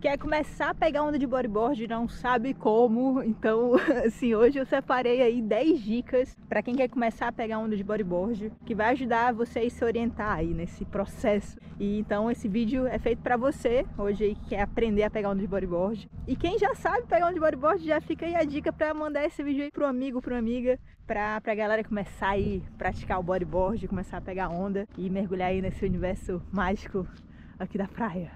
Quer começar a pegar onda de bodyboard e não sabe como, então assim, hoje eu separei aí 10 dicas para quem quer começar a pegar onda de bodyboard, que vai ajudar vocês a se orientar aí nesse processo. E então esse vídeo é feito para você, hoje aí que quer aprender a pegar onda de bodyboard. E quem já sabe pegar onda de bodyboard, já fica aí a dica para mandar esse vídeo aí pro amigo, pra amiga, pra galera começar aí a praticar o bodyboard, começar a pegar onda e mergulhar aí nesse universo mágico aqui da praia.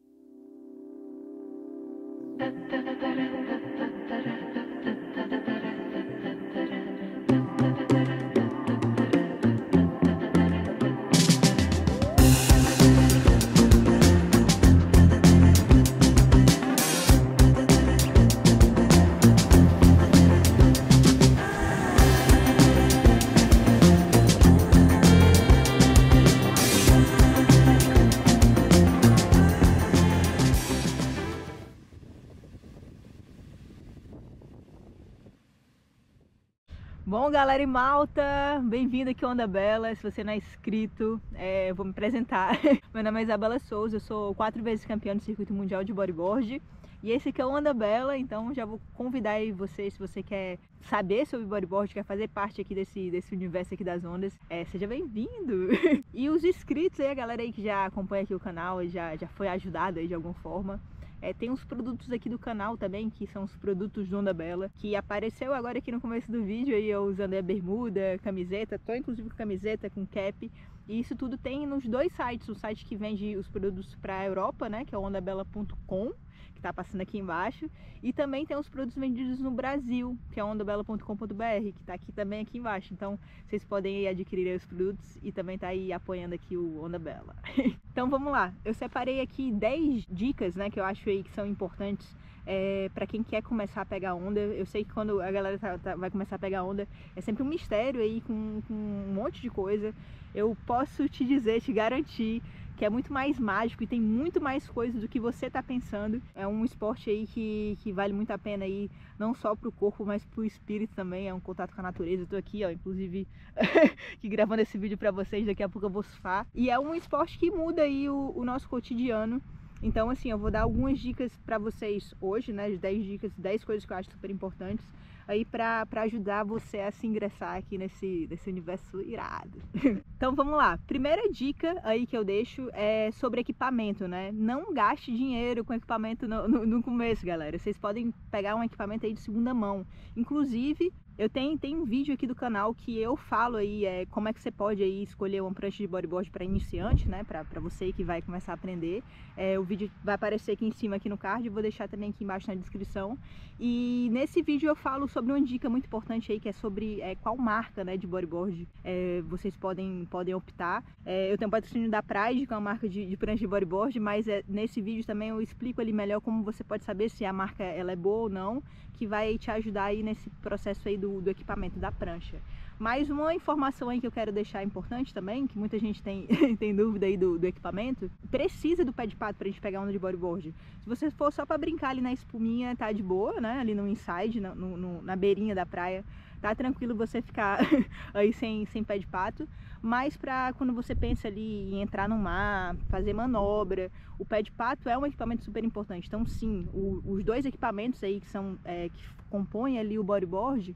Bom, galera e malta, bem-vindo aqui ao Onda Bela. Se você não é inscrito, eu vou me apresentar. Meu nome é Isabela Souza, eu sou 4 vezes campeã do circuito mundial de bodyboard. E esse aqui é o Onda Bela, então já vou convidar aí você, se você quer saber sobre bodyboard, quer fazer parte aqui desse universo aqui das ondas, seja bem-vindo! E os inscritos aí, a galera aí que já acompanha aqui o canal e já foi ajudada aí de alguma forma. Tem uns produtos aqui do canal também, que são os produtos do Onda Bela, que apareceu agora aqui no começo do vídeo, aí eu usando a bermuda, camiseta, tô inclusive com camiseta, com cap, e isso tudo tem nos dois sites, o site que vende os produtos para a Europa, né, que é o ondabela.com, que tá passando aqui embaixo, e também tem os produtos vendidos no Brasil, que é ondabela.com.br, que tá aqui também aqui embaixo. Então vocês podem aí adquirir aí os produtos e também tá aí apoiando aqui o Onda Bela. Então vamos lá, eu separei aqui 10 dicas, né, que eu acho aí que são importantes para quem quer começar a pegar onda. Eu sei que quando a galera vai começar a pegar onda é sempre um mistério aí com um monte de coisa. Eu posso te dizer, te garantir que é muito mais mágico e tem muito mais coisas do que você tá pensando. É um esporte aí que vale muito a pena aí, não só pro corpo, mas pro espírito também. É um contato com a natureza. Eu tô aqui, ó, inclusive aqui gravando esse vídeo pra vocês, daqui a pouco eu vou surfar. E é um esporte que muda aí o nosso cotidiano. Então assim, eu vou dar algumas dicas pra vocês hoje, né, 10 dicas, 10 coisas que eu acho super importantes aí pra ajudar você a se ingressar aqui nesse universo irado. Então vamos lá, primeira dica aí que eu deixo é sobre equipamento, né? Não gaste dinheiro com equipamento no começo, galera. Vocês podem pegar um equipamento aí de segunda mão. Inclusive, eu tenho um vídeo aqui do canal que eu falo aí como é que você pode aí escolher uma prancha de bodyboard para iniciante, né? Para você que vai começar a aprender. O vídeo vai aparecer aqui em cima aqui no card, eu vou deixar também aqui embaixo na descrição. E nesse vídeo eu falo sobre uma dica muito importante aí, que é sobre qual marca, né, de bodyboard vocês podem optar. Eu tenho patrocínio da Pride, que é uma marca de prancha de bodyboard, mas nesse vídeo também eu explico ali melhor como você pode saber se a marca ela é boa ou não, que vai te ajudar aí nesse processo aí do equipamento, da prancha. Mais uma informação aí que eu quero deixar importante também, que muita gente tem dúvida aí do equipamento: precisa do pé de pato pra gente pegar onda de bodyboard. Se você for só para brincar ali na espuminha, tá de boa, né, ali no inside, na beirinha da praia, tá tranquilo você ficar aí sem pé de pato. Mas para quando você pensa ali em entrar no mar, fazer manobra, o pé de pato é um equipamento super importante. Então sim, os dois equipamentos aí que são que compõem ali o bodyboard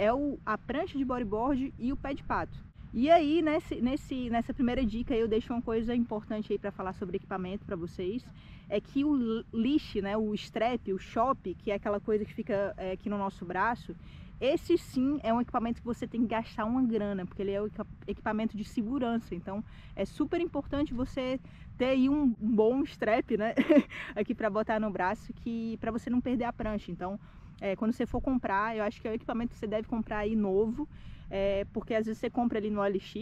a prancha de bodyboard e o pé de pato. E aí nessa primeira dica eu deixo uma coisa importante aí para falar sobre equipamento para vocês, é que o leash, né, o strap, o chope, que é aquela coisa que fica aqui no nosso braço, esse sim é um equipamento que você tem que gastar uma grana, porque ele é o equipamento de segurança. Então é super importante você ter aí um bom strap, né, aqui para botar no braço, para você não perder a prancha. Então quando você for comprar, eu acho que é o equipamento que você deve comprar aí novo, porque às vezes você compra ali no OLX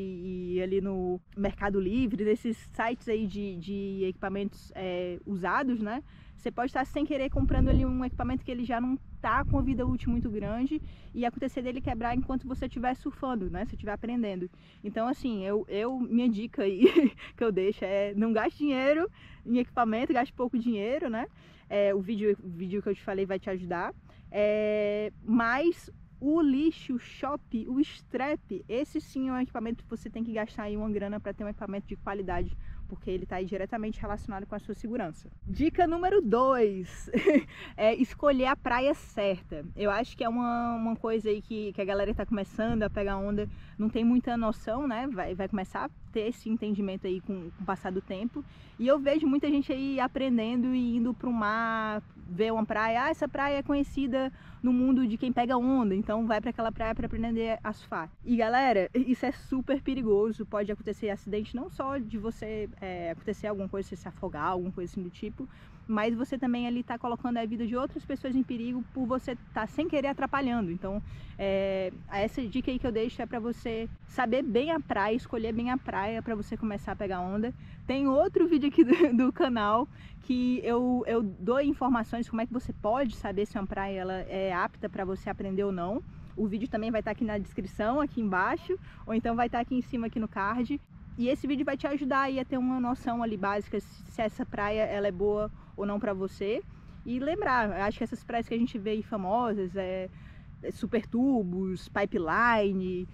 e ali no Mercado Livre, nesses sites aí de equipamentos usados, né? Você pode estar sem querer comprando ali um equipamento que ele já não tá com vida útil muito grande e acontecer dele quebrar enquanto você estiver surfando, né? Se estiver aprendendo. Então assim, minha dica aí que eu deixo é: não gaste dinheiro em equipamento, gaste pouco dinheiro, né? O vídeo que eu te falei vai te ajudar. Mas o leash, o chope, o strap, esse sim é um equipamento que você tem que gastar aí uma grana para ter um equipamento de qualidade porque ele está aí diretamente relacionado com a sua segurança. Dica número 2 é escolher a praia certa. Eu acho que é uma coisa aí que a galera está começando a pegar onda, não tem muita noção, né? Vai começar a ter esse entendimento aí com o passar do tempo. E eu vejo muita gente aí aprendendo e indo para o mar, ver uma praia. Ah, essa praia é conhecida no mundo de quem pega onda, então vai para aquela praia para aprender a surfar. E galera, isso é super perigoso, pode acontecer acidente não só de você acontecer alguma coisa, você se afogar, alguma coisa assim do tipo, mas você também ali tá colocando a vida de outras pessoas em perigo por você tá sem querer atrapalhando. Então essa dica aí que eu deixo é para você saber bem a praia, escolher bem a praia para você começar a pegar onda. Tem outro vídeo aqui do canal que eu dou informações como é que você pode saber se uma praia ela é apta para você aprender ou não. O vídeo também vai estar aqui na descrição, aqui embaixo, ou então vai estar aqui em cima, aqui no card. E esse vídeo vai te ajudar aí a ter uma noção ali básica se essa praia ela é boa ou não para você. E lembrar, eu acho que essas praias que a gente vê aí famosas, Super Tubos, Pipeline,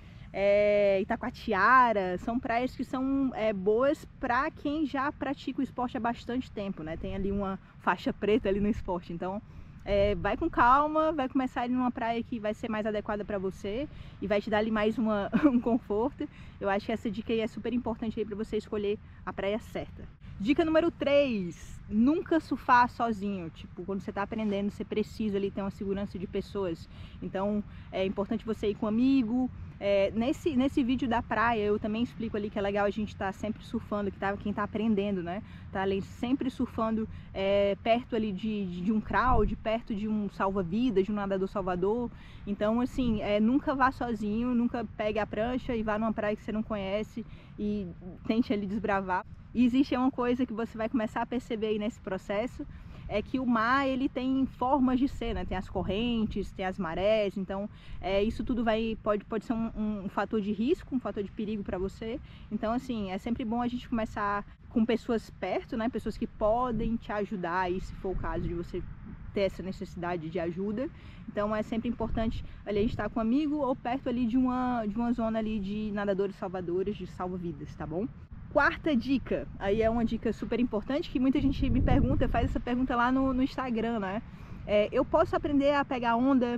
Itacoatiara, são praias que são boas para quem já pratica o esporte há bastante tempo, né? Tem ali uma faixa preta ali no esporte, então vai com calma, vai começar ali numa praia que vai ser mais adequada para você e vai te dar ali mais um conforto. Eu acho que essa dica aí é super importante aí para você escolher a praia certa. Dica número 3, nunca surfar sozinho. Tipo, quando você está aprendendo, você precisa ali ter uma segurança de pessoas. Então, é importante você ir com um amigo. Nesse vídeo da praia, eu também explico ali que é legal a gente estar sempre surfando, quem está aprendendo, né? Tá ali sempre surfando perto ali de um crowd, perto de um salva-vidas, de um nadador salvador. Então, assim, nunca vá sozinho, nunca pegue a prancha e vá numa praia que você não conhece e tente ali desbravar. E existe uma coisa que você vai começar a perceber aí nesse processo, é que o mar ele tem formas de ser, né? Tem as correntes, tem as marés, então isso tudo pode ser um fator de risco, um fator de perigo para você. Então, assim, é sempre bom a gente começar com pessoas perto, né? Pessoas que podem te ajudar aí, se for o caso de você ter essa necessidade de ajuda. Então é sempre importante ali a gente estar com um amigo ou perto ali de uma zona ali de nadadores salvadores, de salva-vidas, tá bom? Quarta dica, aí é uma dica super importante que muita gente me pergunta, faz essa pergunta lá no Instagram, né? Eu posso aprender a pegar onda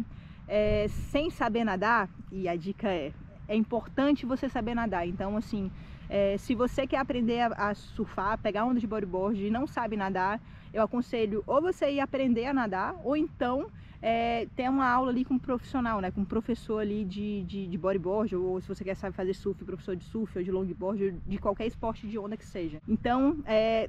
sem saber nadar? E a dica é importante você saber nadar. Então, assim, se você quer aprender a surfar, pegar onda de bodyboard e não sabe nadar, eu aconselho ou você ir aprender a nadar, ou então ter uma aula ali com um profissional, né? Com um professor ali de bodyboard, ou se você quer saber fazer surf, professor de surf ou de longboard, ou de qualquer esporte de onda que seja. Então,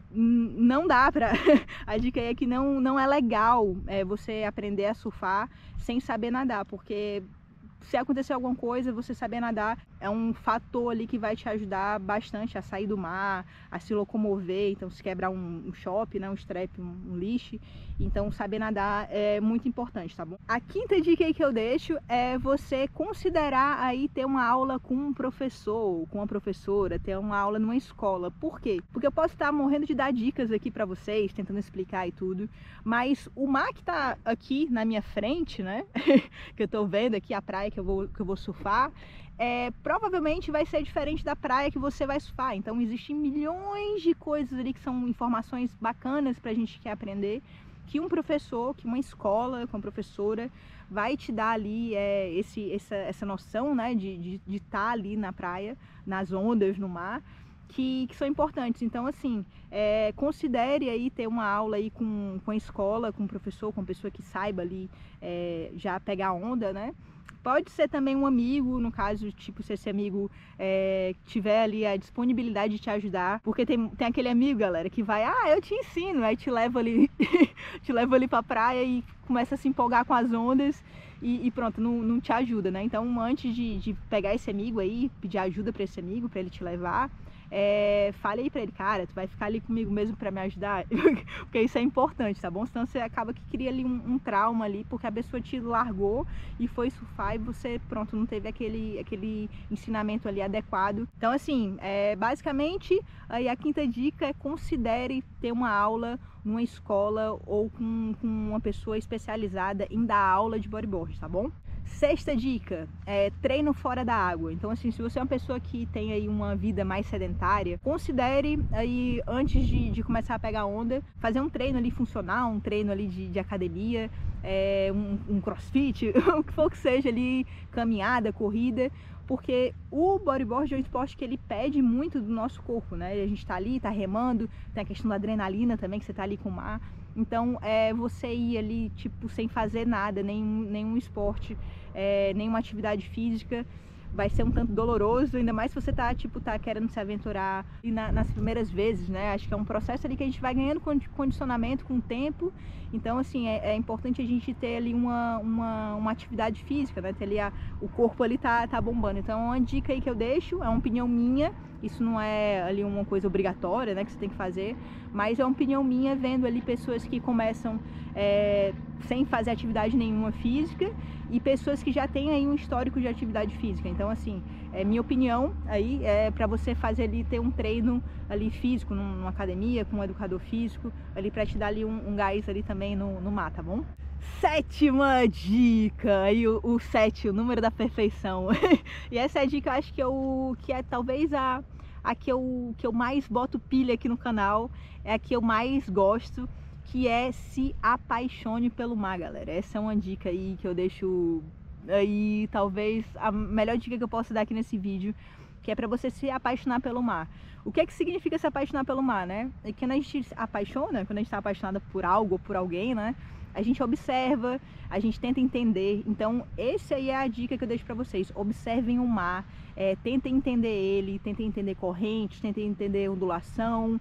não dá pra... A dica aí é que não é legal você aprender a surfar sem saber nadar, porque se acontecer alguma coisa, você saber nadar é um fator ali que vai te ajudar bastante a sair do mar, a se locomover. Então, se quebrar um chope, né, um strap, um lixe, então saber nadar é muito importante, tá bom? A quinta dica aí que eu deixo é você considerar aí ter uma aula com um professor, com uma professora, ter uma aula numa escola. Por quê? Porque eu posso estar morrendo de dar dicas aqui pra vocês, tentando explicar e tudo, mas o mar que tá aqui na minha frente, né, que eu tô vendo aqui, a praia que eu vou surfar, provavelmente vai ser diferente da praia que você vai surfar. Então existem milhões de coisas ali que são informações bacanas pra gente que quer aprender, que um professor, que uma escola com a professora vai te dar ali essa noção, né, de estar ali na praia, nas ondas, no mar, que são importantes. Então, assim, considere aí ter uma aula aí com a escola, com o professor, com uma pessoa que saiba ali já pegar onda, né? Pode ser também um amigo, no caso, tipo, se esse amigo tiver ali a disponibilidade de te ajudar, porque tem aquele amigo, galera, que vai, eu te ensino, aí te leva ali, te leva ali pra praia e começa a se empolgar com as ondas e pronto, não te ajuda, né? Então, antes de pegar esse amigo aí, pedir ajuda pra esse amigo, pra ele te levar, fale aí pra ele, cara, tu vai ficar ali comigo mesmo pra me ajudar, porque isso é importante, tá bom? Senão você acaba que cria ali um trauma ali, porque a pessoa te largou e foi surfar e você, pronto, não teve aquele ensinamento ali adequado. Então, assim, basicamente, aí a quinta dica é considere ter uma aula numa escola ou com uma pessoa especializada em dar aula de bodyboard, tá bom? Sexta dica, treino fora da água. Então assim, se você é uma pessoa que tem aí uma vida mais sedentária, considere aí, antes de começar a pegar onda, fazer um treino ali funcional, um treino ali de academia, um crossfit, o que for que seja ali, caminhada, corrida, porque o bodyboard é um esporte que ele pede muito do nosso corpo, né? A gente tá ali, tá remando, tem a questão da adrenalina também, que você tá ali com o mar. Então, você ir ali, tipo, sem fazer nada, nenhum esporte, nenhuma atividade física, vai ser um tanto doloroso, ainda mais se você tá querendo se aventurar e nas primeiras vezes, né? Acho que é um processo ali que a gente vai ganhando condicionamento com o tempo. Então, assim, é importante a gente ter ali uma atividade física, né? Ter ali o corpo ali tá bombando. Então, uma dica aí que eu deixo, é uma opinião minha, isso não é ali uma coisa obrigatória, né, que você tem que fazer, mas é uma opinião minha vendo ali pessoas que começam sem fazer atividade nenhuma física e pessoas que já têm aí um histórico de atividade física. Então, assim, minha opinião aí é para você fazer ali, ter um treino ali físico, numa academia, com um educador físico, ali para te dar ali um gás ali também no mar, tá bom? Sétima dica, aí o 7, o número da perfeição. E essa é a dica, eu acho que é talvez a que eu mais boto pilha aqui no canal, é a que eu mais gosto, que é se apaixone pelo mar, galera. Essa é uma dica aí que eu deixo aí, talvez a melhor dica que eu posso dar aqui nesse vídeo, que é para você se apaixonar pelo mar. O que é que significa se apaixonar pelo mar, né? É que quando a gente se apaixona, quando a gente está apaixonada por algo ou por alguém, né? A gente observa, a gente tenta entender. Então, essa aí é a dica que eu deixo para vocês. Observem o mar, tentem entender ele, tentem entender correntes, tentem entender ondulação,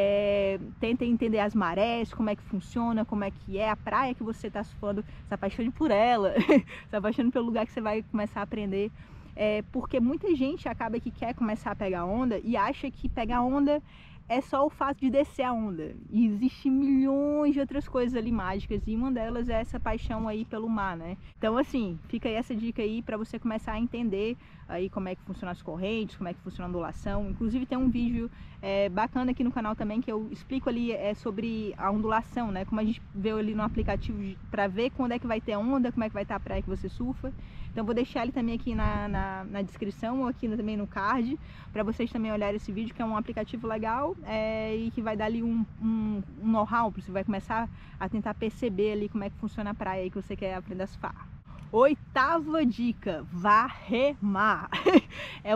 tentem entender as marés, como é que funciona, como é que é a praia que você está surfando, se apaixone por ela, se apaixone pelo lugar que você vai começar a aprender. Porque muita gente acaba que quer começar a pegar onda e acha que pegar onda é só o fato de descer a onda. E existem milhões de outras coisas ali mágicas, e uma delas é essa paixão aí pelo mar, né? Então, assim, fica aí essa dica aí para você começar a entender aí como é que funcionam as correntes, como é que funciona a ondulação. Inclusive tem um vídeo bacana aqui no canal também, que eu explico ali sobre a ondulação, né? Como a gente vê ali no aplicativo para ver quando é que vai ter onda, como é que vai estar a praia que você surfa. Então vou deixar ele também aqui na descrição, ou aqui também no card, para vocês também olharem esse vídeo, que é um aplicativo legal e que vai dar ali um know-how, você vai começar a tentar perceber ali como é que funciona a praia aí que você quer aprender a surfar. Oitava dica, vá remar. É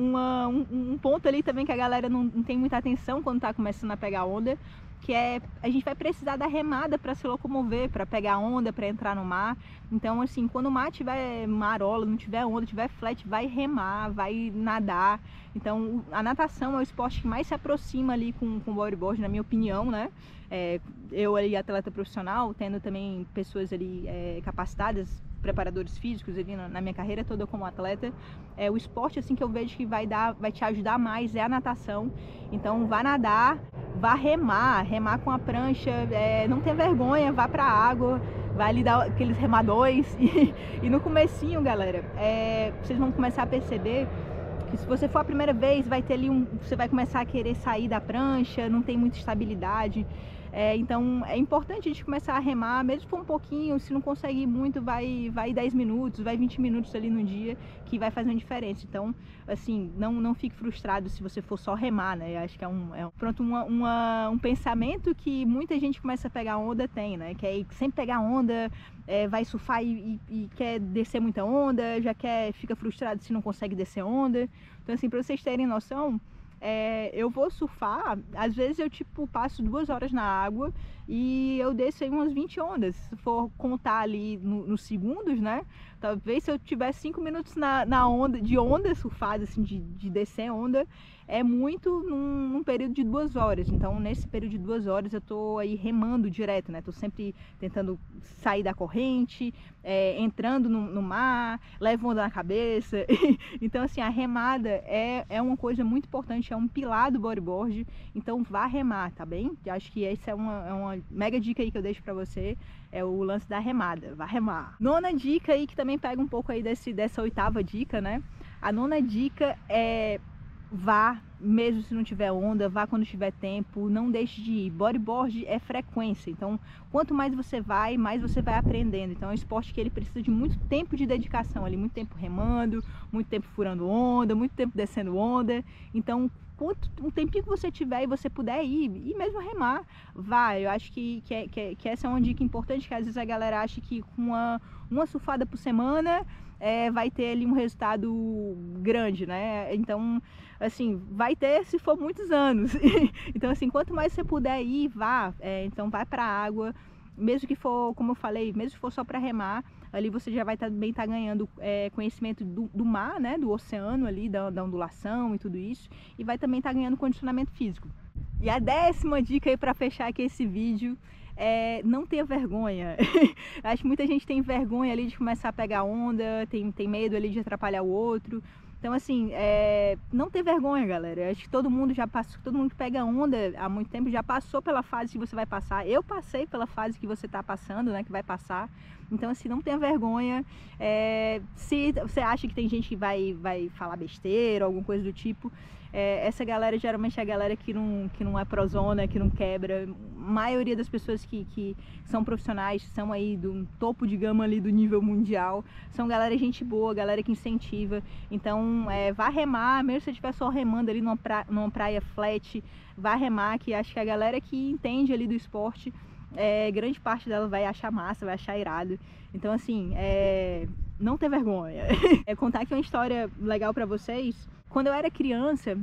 um ponto ali também que a galera não tem muita atenção quando tá começando a pegar onda, que a gente vai precisar da remada para se locomover, para pegar onda, para entrar no mar. Então, assim, quando o mar tiver marola, não tiver onda, tiver flat, vai remar, vai nadar. Então, a natação é o esporte que mais se aproxima ali com o bodyboard, na minha opinião, né? Eu ali, atleta profissional, tendo também pessoas ali capacitadas, preparadores físicos ali na minha carreira toda como atleta, o esporte assim que eu vejo que vai te ajudar mais é a natação. Então vá nadar, vá remar com a prancha, não tenha vergonha, vá pra água, vai ali dar aqueles remadões e no comecinho, galera, vocês vão começar a perceber que se você for a primeira vez, vai ter ali você vai começar a querer sair da prancha, não tem muita estabilidade. Então é importante a gente começar a remar, mesmo por um pouquinho. Se não conseguir muito, vai 10 minutos, vai 20 minutos ali no dia, que vai fazer uma diferença. Então, assim, não fique frustrado se você for só remar, né? Acho que um pensamento que muita gente começa a pegar onda tem, né? Que é sempre pegar onda, vai surfar e quer descer muita onda, fica frustrado se não consegue descer onda. Então, assim, para vocês terem noção, eu vou surfar, às vezes eu passo 2 horas na água e eu desço aí umas 20 ondas, se for contar ali nos segundos, né? Talvez se eu tiver 5 minutos na onda, de onda surfada, assim, de descer onda, é muito num período de 2 horas. Então nesse período de 2 horas eu tô aí remando direto, né? Tô sempre tentando sair da corrente, entrando no mar, levo onda na cabeça. Então, assim, a remada é uma coisa muito importante, é um pilar do bodyboard. Então vá remar, tá bem? Eu acho que essa é uma mega dica aí que eu deixo pra você, é o lance da remada, vá remar. Nona dica aí, que também pega um pouco aí dessa 8ª dica, né? A 9ª dica é vá, mesmo se não tiver onda, vá quando tiver tempo, não deixe de ir. Bodyboard é frequência, então quanto mais você vai, mais você vai aprendendo. Então é um esporte que ele precisa de muito tempo de dedicação ali, muito tempo remando, muito tempo furando onda, muito tempo descendo onda. Então um tempinho que você tiver e você puder ir, e mesmo remar, vai. Eu acho que essa é uma dica importante, que às vezes a galera acha que com uma surfada por semana vai ter ali um resultado grande, né? Então, assim, vai ter se for muitos anos. Então, assim, quanto mais você puder ir, vá. Então, vai pra água, mesmo que for, como eu falei, mesmo que for só para remar, ali você já vai também estar ganhando conhecimento do mar, né, do oceano ali, da ondulação e tudo isso, e vai também estar ganhando condicionamento físico. E a 10ª dica aí para fechar aqui esse vídeo é: não tenha vergonha. Acho que muita gente tem vergonha ali de começar a pegar onda, tem medo ali de atrapalhar o outro. Então, assim, não ter vergonha, galera. Acho que todo mundo já passou, todo mundo que pega onda há muito tempo já passou pela fase que você vai passar. Eu passei pela fase que você está passando, né, que vai passar. Então, assim, não tenha vergonha. Se você acha que tem gente que vai falar besteira, alguma coisa do tipo, essa galera geralmente é a galera que não é prozona, que não quebra. A maioria das pessoas que são profissionais, que são aí do topo de gama ali do nível mundial, são galera gente boa, galera que incentiva. Então, vá remar, mesmo se você estiver só remando ali numa praia flat, vá remar, que acho que a galera que entende ali do esporte, grande parte dela vai achar massa, vai achar irado. Então, assim, não ter vergonha. Contar aqui uma história legal pra vocês. Quando eu era criança,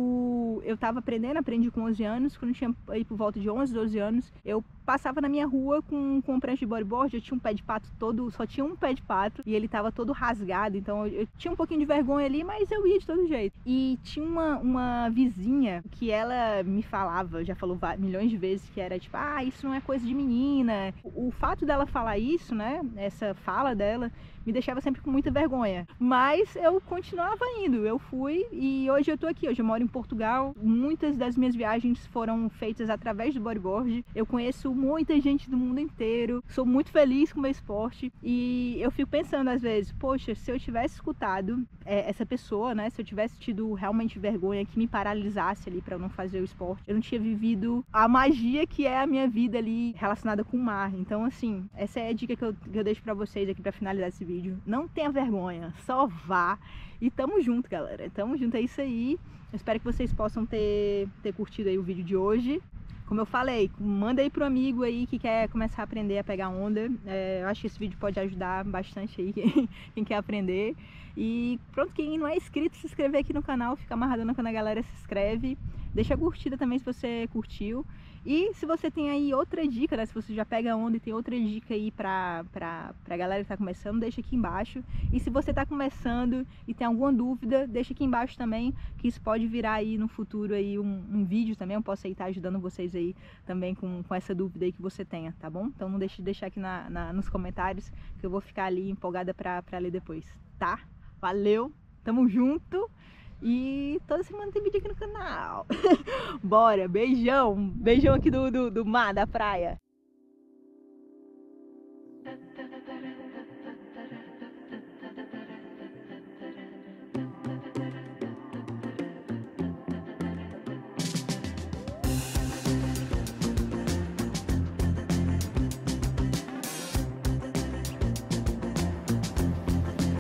eu tava aprendi com 11 anos, quando eu tinha aí por volta de 11, 12 anos, eu passava na minha rua com um prancha de bodyboard, eu tinha um pé de pato todo, só tinha um pé de pato, e ele tava todo rasgado, então eu tinha um pouquinho de vergonha ali, mas eu ia de todo jeito. E tinha uma vizinha que ela me falava, já falou milhões de vezes, que era tipo, isso não é coisa de menina. O fato dela falar isso, né, essa fala dela, me deixava sempre com muita vergonha, mas eu continuava indo, eu fui, e hoje eu tô aqui, hoje eu moro em Portugal. Muitas das minhas viagens foram feitas através do bodyboard, eu conheço muita gente do mundo inteiro, sou muito feliz com o meu esporte, e eu fico pensando às vezes, poxa, se eu tivesse escutado essa pessoa, né, se eu tivesse tido realmente vergonha que me paralisasse ali para eu não fazer o esporte, eu não tinha vivido a magia que é a minha vida ali relacionada com o mar. Então, assim, essa é a dica que eu deixo para vocês aqui para finalizar esse vídeo. Não tenha vergonha, só vá. E tamo junto, galera, tamo junto, é isso aí. Eu espero que vocês possam ter curtido aí o vídeo de hoje. Como eu falei, manda aí pro amigo aí que quer começar a aprender a pegar onda. Eu acho que esse vídeo pode ajudar bastante aí quem quer aprender. E pronto, quem não é inscrito, se inscrever aqui no canal, fica amarradona quando a galera se inscreve. Deixa a curtida também se você curtiu. E se você tem aí outra dica, né? Se você já pega onda e tem outra dica aí pra galera que tá começando, deixa aqui embaixo. E se você tá começando e tem alguma dúvida, deixa aqui embaixo também, que isso pode virar aí no futuro aí um vídeo também. Eu posso aí estar ajudando vocês aí também com essa dúvida aí que você tenha, tá bom? Então não deixe de deixar aqui nos comentários, que eu vou ficar ali empolgada pra ler depois, tá? Valeu, tamo junto! E toda semana tem vídeo aqui no canal. Bora, beijão! Beijão aqui do mar, da praia.